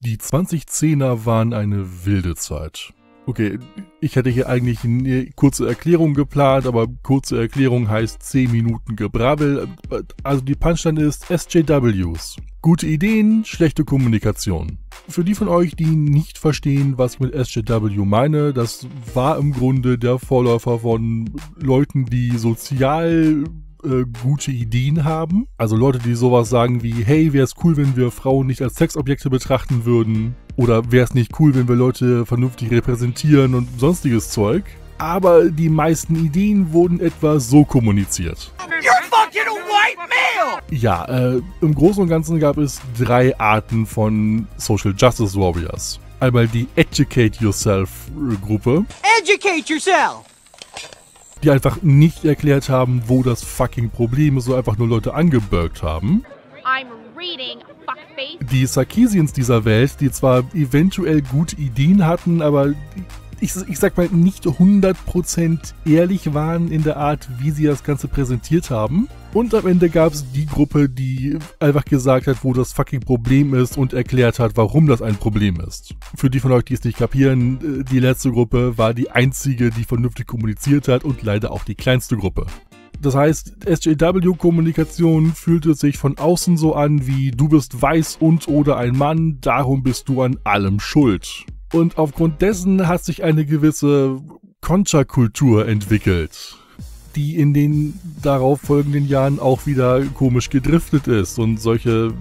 Die 2010er waren eine wilde Zeit. Okay, ich hätte hier eigentlich eine kurze Erklärung geplant, aber kurze Erklärung heißt 10 Minuten Gebrabbel. Also die Punchline ist SJWs. Gute Ideen, schlechte Kommunikation. Für die von euch, die nicht verstehen, was ich mit SJW meine, das war im Grunde der Vorläufer von Leuten, die sozial gute Ideen haben. Also Leute, die sowas sagen wie, hey, wäre es cool, wenn wir Frauen nicht als Sexobjekte betrachten würden? Oder wäre es nicht cool, wenn wir Leute vernünftig repräsentieren und sonstiges Zeug? Aber die meisten Ideen wurden etwa so kommuniziert. You're fucking a white male! Ja, im Großen und Ganzen gab es 3 Arten von Social Justice Warriors. Einmal die Educate Yourself Gruppe. Educate yourself! Die einfach nicht erklärt haben, wo das fucking Problem ist, so einfach nur Leute angebürgt haben. I'm reading, fuckface. Die Sarkeesians dieser Welt, die zwar eventuell gute Ideen hatten, aber ich sag mal nicht 100% ehrlich waren in der Art, wie sie das Ganze präsentiert haben. Und am Ende gab es die Gruppe, die einfach gesagt hat, wo das fucking Problem ist und erklärt hat, warum das ein Problem ist. Für die von euch, die es nicht kapieren, die letzte Gruppe war die einzige, die vernünftig kommuniziert hat und leider auch die kleinste Gruppe. Das heißt, SJW-Kommunikation fühlte sich von außen so an wie du bist weiß und oder ein Mann, darum bist du an allem schuld. Und aufgrund dessen hat sich eine gewisse Konterkultur entwickelt, die in den darauf folgenden Jahren auch wieder komisch gedriftet ist und solche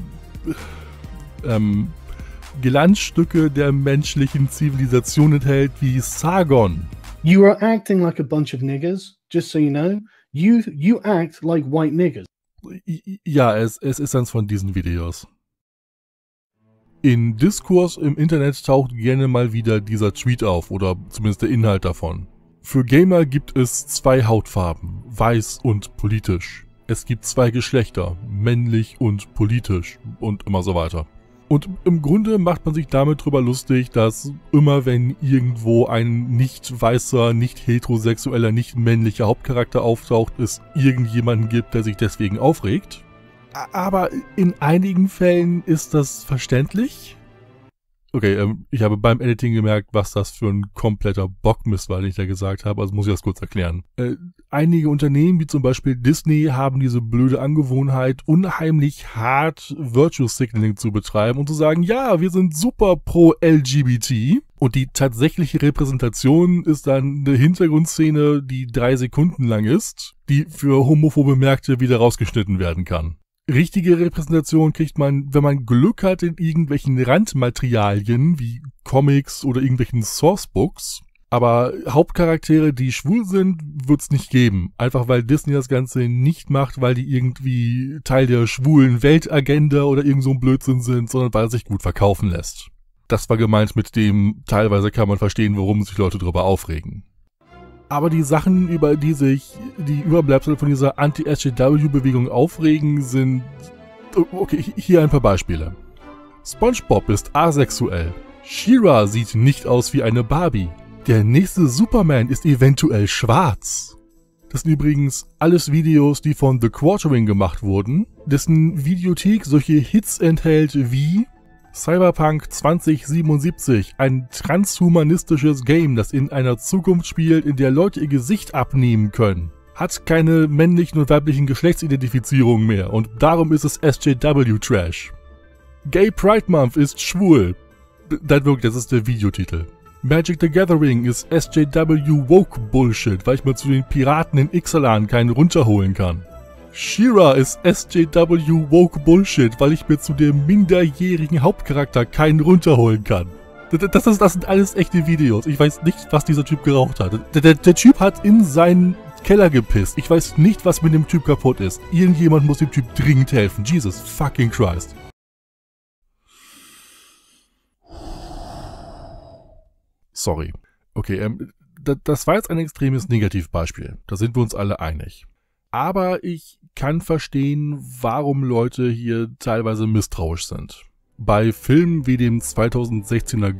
Glanzstücke der menschlichen Zivilisation enthält wie Sargon. You are acting like a bunch of niggers, just so you know. You act like white niggers. Ja, es ist eins von diesen Videos. In Diskurs im Internet taucht gerne mal wieder dieser Tweet auf, oder zumindest der Inhalt davon. Für Gamer gibt es 2 Hautfarben, weiß und politisch. Es gibt 2 Geschlechter, männlich und politisch und immer so weiter. Und im Grunde macht man sich damit drüber lustig, dass immer wenn irgendwo ein nicht weißer, nicht heterosexueller, nicht männlicher Hauptcharakter auftaucht, es irgendjemanden gibt, der sich deswegen aufregt. Aber in einigen Fällen ist das verständlich. Okay, ich habe beim Editing gemerkt, was das für ein kompletter Bockmist war, den ich da gesagt habe, also muss ich das kurz erklären. Einige Unternehmen, wie zum Beispiel Disney, haben diese blöde Angewohnheit, unheimlich hart Virtue Signaling zu betreiben und zu sagen, ja, wir sind super pro LGBT. Und die tatsächliche Repräsentation ist dann eine Hintergrundszene, die 3 Sekunden lang ist, die für homophobe Märkte wieder rausgeschnitten werden kann. Richtige Repräsentation kriegt man, wenn man Glück hat, in irgendwelchen Randmaterialien wie Comics oder irgendwelchen Sourcebooks. Aber Hauptcharaktere, die schwul sind, wird's nicht geben. Einfach weil Disney das Ganze nicht macht, weil die irgendwie Teil der schwulen Weltagenda oder irgend so ein Blödsinn sind, sondern weil es sich gut verkaufen lässt. Das war gemeint mit dem, teilweise kann man verstehen, warum sich Leute darüber aufregen. Aber die Sachen, über die sich die Überbleibsel von dieser Anti-SJW-Bewegung aufregen, sind... Okay, hier ein paar Beispiele. SpongeBob ist asexuell. She-Ra sieht nicht aus wie eine Barbie. Der nächste Superman ist eventuell schwarz. Das sind übrigens alles Videos, die von The Quartering gemacht wurden, dessen Videothek solche Hits enthält wie Cyberpunk 2077, ein transhumanistisches Game, das in einer Zukunft spielt, in der Leute ihr Gesicht abnehmen können. Hat keine männlichen und weiblichen Geschlechtsidentifizierungen mehr und darum ist es SJW-Trash. Gay Pride Month ist schwul. Das ist der Videotitel. Magic the Gathering ist SJW-Woke-Bullshit, weil ich mir zu den Piraten in Ixalan keinen runterholen kann. She-Ra ist SJW-Woke-Bullshit, weil ich mir zu dem minderjährigen Hauptcharakter keinen runterholen kann. Das sind alles echte Videos. Ich weiß nicht, was dieser Typ geraucht hat. Der Typ hat in seinen Keller gepisst. Ich weiß nicht, was mit dem Typ kaputt ist. Irgendjemand muss dem Typ dringend helfen. Jesus fucking Christ. Sorry. Okay, das war jetzt ein extremes Negativbeispiel. Da sind wir uns alle einig. Aber ich kann verstehen, warum Leute hier teilweise misstrauisch sind. Bei Filmen wie dem 2016er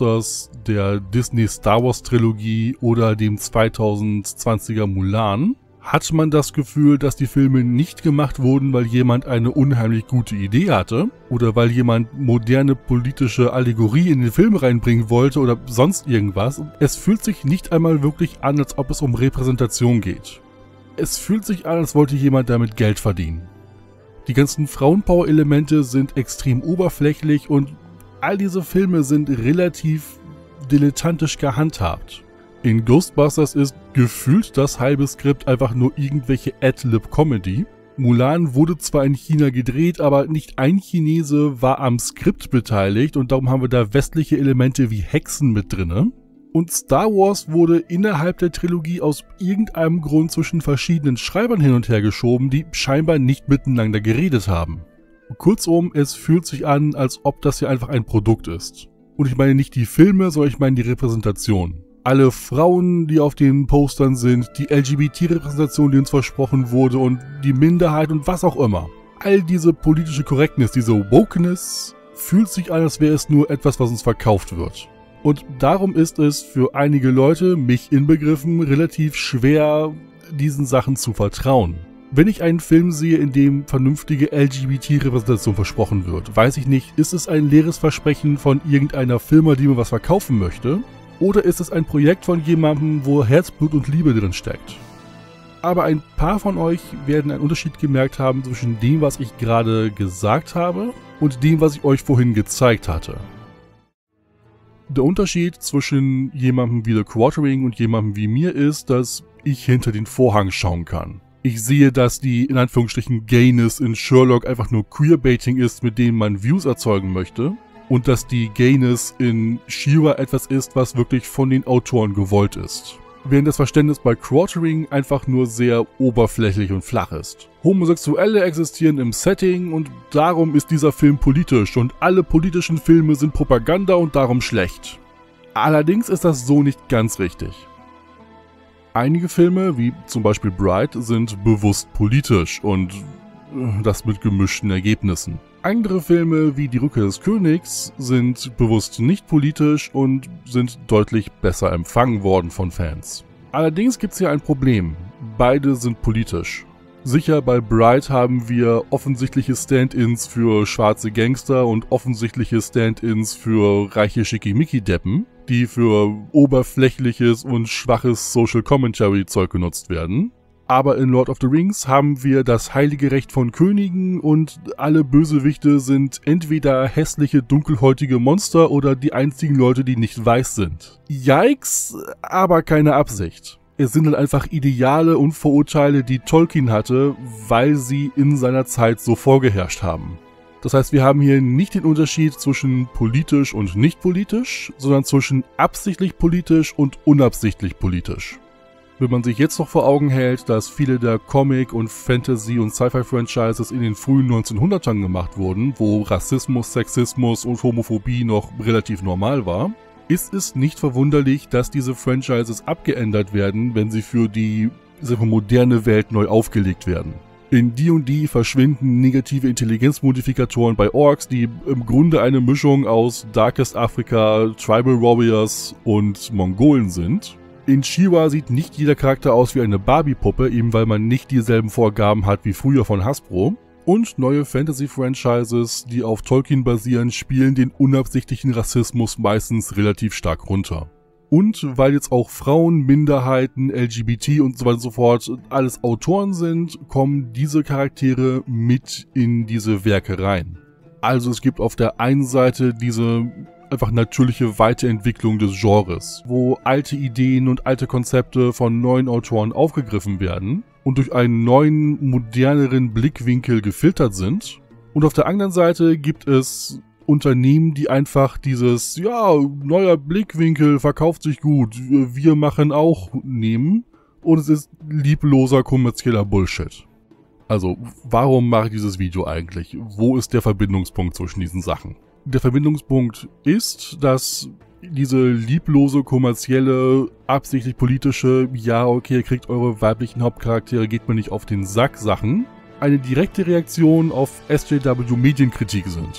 Ghostbusters, der Disney Star Wars Trilogie oder dem 2020er Mulan Hat man das Gefühl, dass die Filme nicht gemacht wurden, weil jemand eine unheimlich gute Idee hatte? Oder weil jemand moderne politische Allegorie in den Film reinbringen wollte oder sonst irgendwas? Es fühlt sich nicht einmal wirklich an, als ob es um Repräsentation geht. Es fühlt sich an, als wollte jemand damit Geld verdienen. Die ganzen Frauenpower-Elemente sind extrem oberflächlich und all diese Filme sind relativ dilettantisch gehandhabt. In Ghostbusters ist gefühlt das halbe Skript einfach nur irgendwelche Ad-Lib-Comedy. Mulan wurde zwar in China gedreht, aber nicht ein Chinese war am Skript beteiligt und darum haben wir da westliche Elemente wie Hexen mit drinne. Und Star Wars wurde innerhalb der Trilogie aus irgendeinem Grund zwischen verschiedenen Schreibern hin und her geschoben, die scheinbar nicht miteinander geredet haben. Kurzum, es fühlt sich an, als ob das hier einfach ein Produkt ist. Und ich meine nicht die Filme, sondern ich meine die Repräsentation. Alle Frauen, die auf den Postern sind, die LGBT-Repräsentation, die uns versprochen wurde und die Minderheit und was auch immer. All diese politische Korrektness, diese Wokeness, fühlt sich an, als wäre es nur etwas, was uns verkauft wird. Und darum ist es für einige Leute, mich inbegriffen, relativ schwer, diesen Sachen zu vertrauen. Wenn ich einen Film sehe, in dem vernünftige LGBT-Repräsentation versprochen wird, weiß ich nicht, ist es ein leeres Versprechen von irgendeiner Firma, die mir was verkaufen möchte? Oder ist es ein Projekt von jemandem, wo Herzblut und Liebe drin steckt? Aber ein paar von euch werden einen Unterschied gemerkt haben zwischen dem, was ich gerade gesagt habe und dem, was ich euch vorhin gezeigt hatte. Der Unterschied zwischen jemandem wie The Quartering und jemandem wie mir ist, dass ich hinter den Vorhang schauen kann. Ich sehe, dass die in Anführungsstrichen Gayness in Sherlock einfach nur Queerbaiting ist, mit dem man Views erzeugen möchte. Und dass die Gayness in She-Ra etwas ist, was wirklich von den Autoren gewollt ist. Während das Verständnis bei Quartering einfach nur sehr oberflächlich und flach ist. Homosexuelle existieren im Setting und darum ist dieser Film politisch und alle politischen Filme sind Propaganda und darum schlecht. Allerdings ist das so nicht ganz richtig. Einige Filme, wie zum Beispiel Bright, sind bewusst politisch und das mit gemischten Ergebnissen. Andere Filme wie Die Rückkehr des Königs sind bewusst nicht politisch und sind deutlich besser empfangen worden von Fans. Allerdings gibt es hier ein Problem. Beide sind politisch. Sicher, bei Bright haben wir offensichtliche Stand-ins für schwarze Gangster und offensichtliche Stand-ins für reiche Schickimicki-Deppen, die für oberflächliches und schwaches Social Commentary-Zeug genutzt werden. Aber in Lord of the Rings haben wir das heilige Recht von Königen und alle Bösewichte sind entweder hässliche, dunkelhäutige Monster oder die einzigen Leute, die nicht weiß sind. Yikes, aber keine Absicht. Es sind dann einfach Ideale und Vorurteile, die Tolkien hatte, weil sie in seiner Zeit so vorgeherrscht haben. Das heißt, wir haben hier nicht den Unterschied zwischen politisch und nicht politisch, sondern zwischen absichtlich politisch und unabsichtlich politisch. Wenn man sich jetzt noch vor Augen hält, dass viele der Comic- und Fantasy- und Sci-Fi-Franchises in den frühen 1900ern gemacht wurden, wo Rassismus, Sexismus und Homophobie noch relativ normal war, ist es nicht verwunderlich, dass diese Franchises abgeändert werden, wenn sie für die moderne Welt neu aufgelegt werden. In D&D verschwinden negative Intelligenzmodifikatoren bei Orks, die im Grunde eine Mischung aus Darkest Africa, Tribal Warriors und Mongolen sind. In She-Ra sieht nicht jeder Charakter aus wie eine Barbie-Puppe, eben weil man nicht dieselben Vorgaben hat wie früher von Hasbro. Und neue Fantasy-Franchises, die auf Tolkien basieren, spielen den unabsichtlichen Rassismus meistens relativ stark runter. Und weil jetzt auch Frauen, Minderheiten, LGBT und so weiter und so fort alles Autoren sind, kommen diese Charaktere mit in diese Werke rein. Also es gibt auf der einen Seite diese einfach natürliche Weiterentwicklung des Genres, wo alte Ideen und alte Konzepte von neuen Autoren aufgegriffen werden und durch einen neuen, moderneren Blickwinkel gefiltert sind. Und auf der anderen Seite gibt es Unternehmen, die einfach dieses, ja, neuer Blickwinkel verkauft sich gut, wir machen auch, nehmen. Und es ist liebloser kommerzieller Bullshit. Also, warum mache ich dieses Video eigentlich? Wo ist der Verbindungspunkt zwischen diesen Sachen? Der Verbindungspunkt ist, dass diese lieblose, kommerzielle, absichtlich politische, ja, okay, ihr kriegt eure weiblichen Hauptcharaktere, geht mir nicht auf den Sack Sachen, eine direkte Reaktion auf SJW-Medienkritik sind.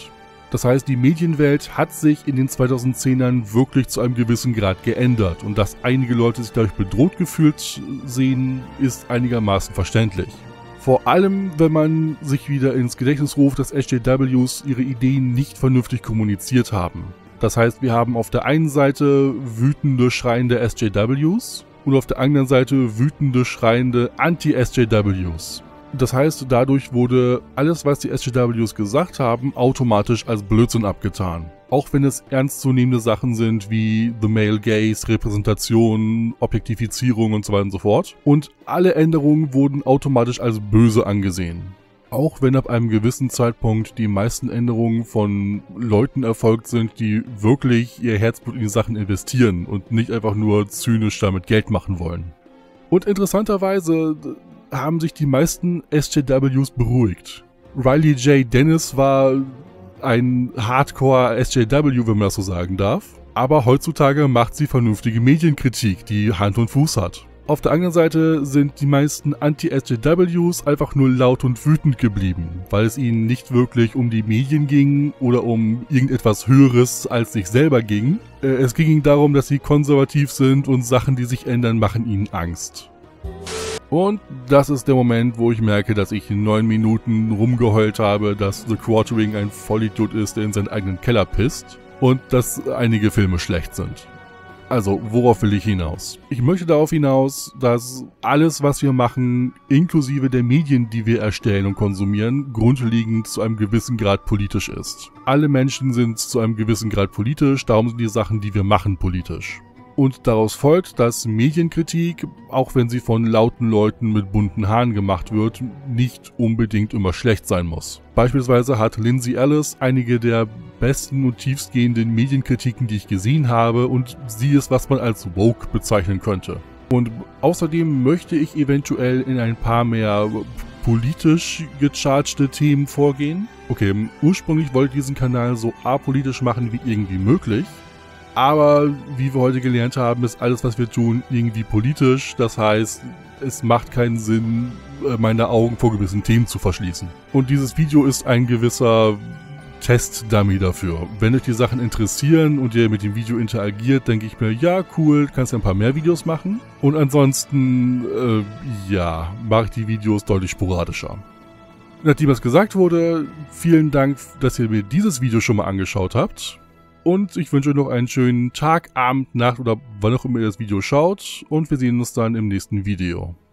Das heißt, die Medienwelt hat sich in den 2010ern wirklich zu einem gewissen Grad geändert und dass einige Leute sich dadurch bedroht gefühlt sehen, ist einigermaßen verständlich. Vor allem, wenn man sich wieder ins Gedächtnis ruft, dass SJWs ihre Ideen nicht vernünftig kommuniziert haben. Das heißt, wir haben auf der einen Seite wütende, schreiende SJWs und auf der anderen Seite wütende, schreiende Anti-SJWs. Das heißt, dadurch wurde alles, was die SJWs gesagt haben, automatisch als Blödsinn abgetan. Auch wenn es ernstzunehmende Sachen sind wie The Male Gaze, Repräsentation, Objektifizierung und so weiter und so fort. Und alle Änderungen wurden automatisch als böse angesehen. Auch wenn ab einem gewissen Zeitpunkt die meisten Änderungen von Leuten erfolgt sind, die wirklich ihr Herzblut in die Sachen investieren und nicht einfach nur zynisch damit Geld machen wollen. Und interessanterweise haben sich die meisten SJWs beruhigt. Riley J. Dennis war ein Hardcore-SJW, wenn man das so sagen darf. Aber heutzutage macht sie vernünftige Medienkritik, die Hand und Fuß hat. Auf der anderen Seite sind die meisten Anti-SJWs einfach nur laut und wütend geblieben, weil es ihnen nicht wirklich um die Medien ging oder um irgendetwas Höheres als sich selber ging. Es ging ihnen darum, dass sie konservativ sind und Sachen, die sich ändern, machen ihnen Angst. Und das ist der Moment, wo ich merke, dass ich in 9 Minuten rumgeheult habe, dass The Quartering ein Vollidiot ist, der in seinen eigenen Keller pisst und dass einige Filme schlecht sind. Also, worauf will ich hinaus? Ich möchte darauf hinaus, dass alles, was wir machen, inklusive der Medien, die wir erstellen und konsumieren, grundlegend zu einem gewissen Grad politisch ist. Alle Menschen sind zu einem gewissen Grad politisch, darum sind die Sachen, die wir machen, politisch. Und daraus folgt, dass Medienkritik, auch wenn sie von lauten Leuten mit bunten Haaren gemacht wird, nicht unbedingt immer schlecht sein muss. Beispielsweise hat Lindsay Ellis einige der besten und tiefstgehenden Medienkritiken, die ich gesehen habe, und sie ist, was man als woke bezeichnen könnte. Und außerdem möchte ich eventuell in ein paar mehr politisch gechargte Themen vorgehen. Okay, ursprünglich wollte ich diesen Kanal so apolitisch machen wie irgendwie möglich. Aber wie wir heute gelernt haben, ist alles, was wir tun, irgendwie politisch. Das heißt, es macht keinen Sinn, meine Augen vor gewissen Themen zu verschließen. Und dieses Video ist ein gewisser Test-Dummy dafür. Wenn euch die Sachen interessieren und ihr mit dem Video interagiert, denke ich mir, ja, cool, kannst du ein paar mehr Videos machen. Und ansonsten, ja, mache ich die Videos deutlich sporadischer. Nachdem das gesagt wurde, vielen Dank, dass ihr mir dieses Video schon mal angeschaut habt. Und ich wünsche euch noch einen schönen Tag, Abend, Nacht oder wann auch immer ihr das Video schaut. Und wir sehen uns dann im nächsten Video.